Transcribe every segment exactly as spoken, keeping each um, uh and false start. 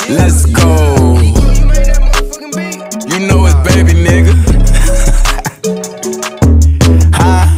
Let's go. You know it's baby, nigga. Huh?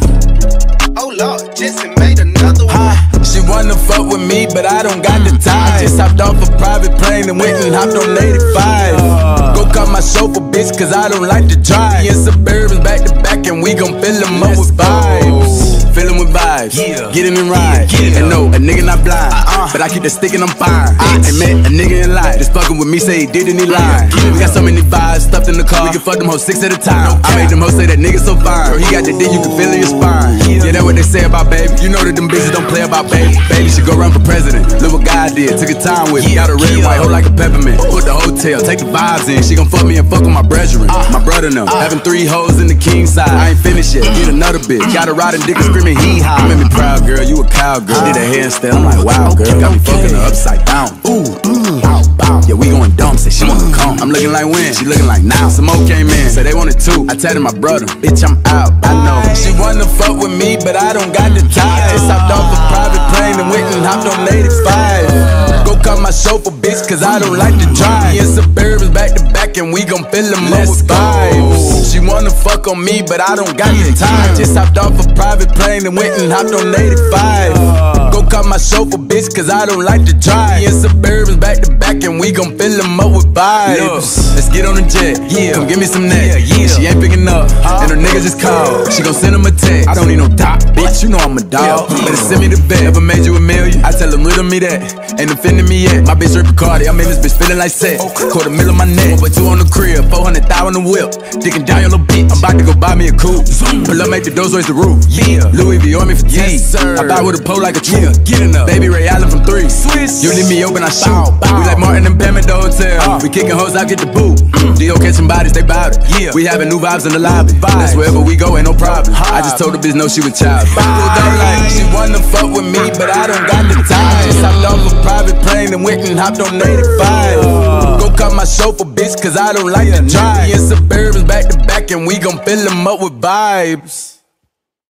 Oh Lord, Jesse made another one. Huh? She wanna fuck with me, but I don't got the time. I just hopped off a private plane and went and hopped on eighty-five. Go call my chauffeur, bitch, cause I don't like to drive. Me and Suburbans back to back, and we gon' fill them up with vibes. Fill them with vibes, yeah. Get in and ride. Yeah, yeah. And no, a nigga not blind, uh-uh. But I keep the stick and I'm fine. I ain't met a nigga in life. Just fucking with me, say he did and he lied. Yeah. We got so many vibes stuffed in the car. We can fuck them hoes six at a time. No I made them hoes say that nigga so fine. Girl, he got the dick, you can feel in your spine. Yeah, yeah, that's what they say about baby. You know that them bitches don't play about baby. Baby should go run for president. Look what God did, took his time with me. Got a red and white hoe like a peppermint. Put the hotel, take the vibes in. She gon' fuck me and fuck with my brethren. Uh, my brother them, uh, having three hoes in the king side. I ain't finished yet, get another bitch. Got a riding dick and screaming hee haw. You made me proud, girl, you a cowgirl. Did a handstand, I'm like, wow, girl. Got me fucking her upside down. Ooh, mm, bow, bow. Yeah, we going dumb, say she wanna come. I'm looking like when, she looking like now. Some more came in, said they wanted two. I tatted my brother, bitch, I'm out, I know. She wanna fuck with me, but I don't got the time. Just hopped off a private plane and went and hopped on eighty-five. Go call my chauffeur, bitch, cause I don't like to drive. Me and Suburbans back to back, and we gon' fill them up with vibes. She wanna fuck on me, but I don't got the time. Just hopped off a private plane and went and hopped on eighty-five. Go call my chauffeur, bitch, cause I don't like to drive. Me and Suburbans back to back, and we gon' fill them up with vibes. Let's get on the jet, yeah. Come give me some neck. Yeah, yeah. She ain't picking up, and her nigga just called. She gon' send him a text. I don't need no doc, bitch, you know I'm a dog. Yeah. Better send me the bet. Ever made you a million? I tell him riddle me that. Ain't offending me yet. My bitch Rick Cardi, I'm in this bitch feeling like sex. Quarter mil on my neck, but two on the crib, four hundred thousand on the whip. Dicking down your little bitch. I'm about to go buy me a coupe. Pull up, make the doors raise the roof. Yeah, Louis V on me for T. Yes, sir. I buy with a pole like a tree. Yeah, get enough. Baby Ray Allen from three. Swiss. You leave me open, I shoot. Bow, bow. We like Martin and Pam at the hotel. Uh. We kicking hoes out, get the boot. Mm. D O catching bodies, they bout it. Yeah. We having new vibes in the lobby. Vibes. That's wherever we go, ain't no problem. I just told the bitch no, she was child. Like, she wanna fuck with me, but I don't got the time. Just hopped off a private plane and went and hopped on eighty-five. Go call my chauffeur, bitch, cause I don't like to drive. Me and Suburbans back to back, and we gon' fill them up with vibes.